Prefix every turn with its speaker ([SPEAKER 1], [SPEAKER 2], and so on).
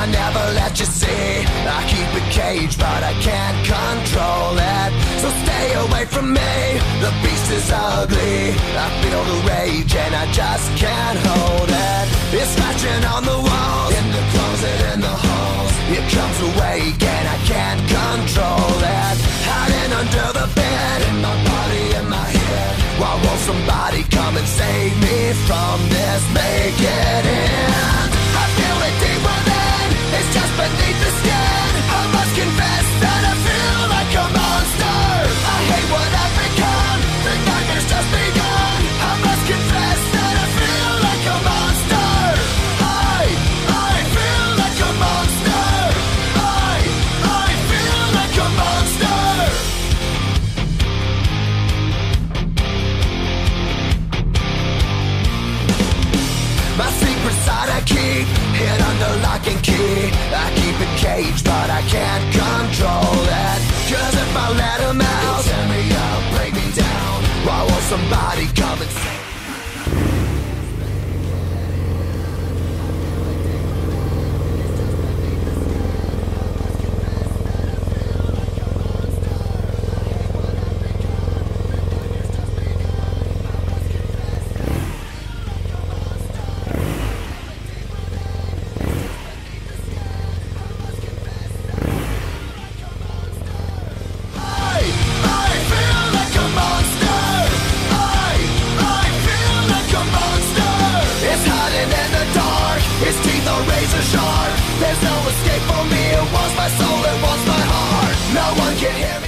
[SPEAKER 1] never let you see. I keep it caged, but I can't control it. So stay away from me, the beast is ugly. I feel the rage and I just can't hold it. It's scratching on the walls, in the closet, in the halls. It comes awake and I can't control it. Hiding under the bed, in my body, in my head. Why won't somebody come and save me from this? Make it end. I feel it deep within, it's just beneath the skin. I must confess that I feel like a monster. I hate what I've become, the nightmare's just begun. I must confess that I feel like a monster. I feel like a monster. I feel like a monster. My secret side I keep hid under lock and key. I keep it caged, but I can't control it. Cause if I let him out, he'll tear me up, break me down. Why won't somebody come and save me? His teeth are razor sharp. There's no escape for me. It wants my soul, it wants my heart. No one can hear